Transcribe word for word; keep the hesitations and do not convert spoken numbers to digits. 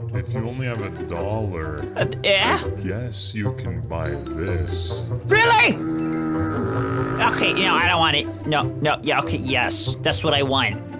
If you only have a dollar, Uh, yeah? yes, you can buy this. Really? Okay, you know, I don't want it. No, no, yeah, okay, yes. That's what I want.